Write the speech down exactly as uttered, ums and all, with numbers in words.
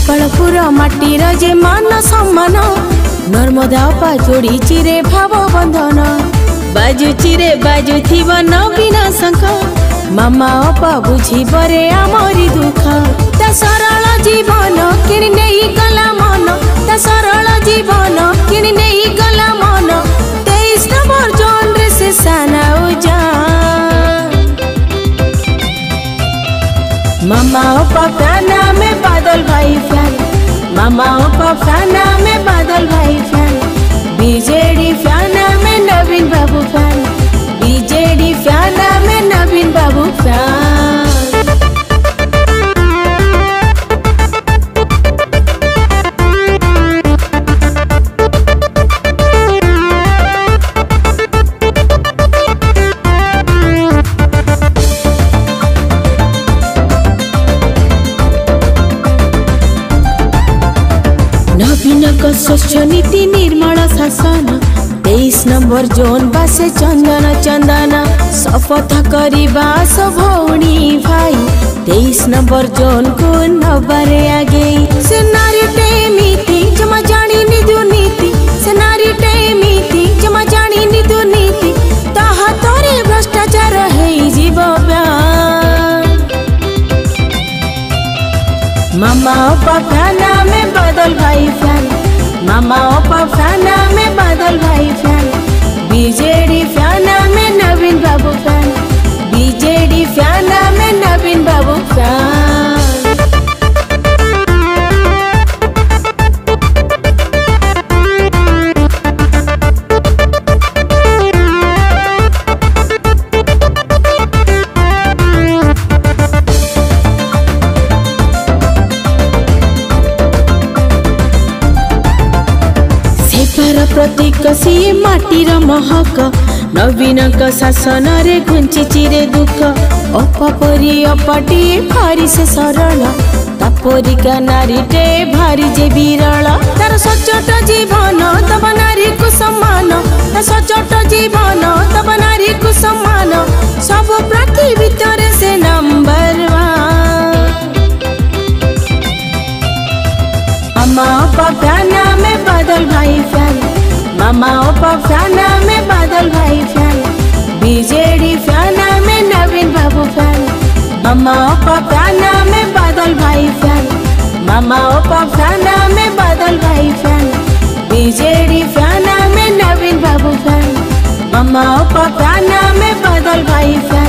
गोपालपुर माटीर जे मान सम्मान नर्मदा पा जोड़ी चिरे भाव बंधन बाजु चिरे बाजु थिब नवीन शंख मामा अपा बुझी बरे आमरी दुख ता सरल जीवन किणी नहीं गला मन ता सरल जीवन किणी नहीं गला मन तेईस नंबर जोन रे से साना उजा मामा अपा फैना में बादल भाई फैन मामा अपा फैना में बादल भाई फैन बीजेडी फैना में नवीन बाबू फैन बीजेडी फैना में नवीन बाबू फैन नवीन का स्वच्छ नीति निर्मल शासन तेईस नंबर जोन बासे चंदन चंदन शपथ करिबा सब भौणी भाई तेईस नंबर जोन को नबारे आगे से नारी टेमिति जमा जानी नि दुर्नीति से नारी टेमिति जमा जानी नि दुर्नीति ताहा तोरे भ्रष्टाचार है जीव मामा अपा फैना में बादल भाई फैन मामा अपा फैना में बादल भाई फैन बीजेडी फैना में नवीन बाबू फैन बीजेडी फैना में नवीन बाबू फैन प्रतीक सी माटीर महक नवीन का शासन रे घुंची चिरे दुख अपरी अपटी भारी से सरल तापरी का नारी टे भारी जे विरल तार सचोट जीवन तब नारी को सम्मान तार सचोट जीवन तब नारी को सम्मान सब प्रार्थी भीतर से नंबर मामा अपा फैना में बादल भाई फैन मामा अपा फैना में बादल भाई फैन बीजेडी फैना में नवीन बाबू फैन मामा अपा फैना में बादल भाई फैन मामा अपा फैना में बादल भाई फैन बीजेडी फैना में नवीन बाबू फैन मामा अपा फैना में बादल भाई फैन।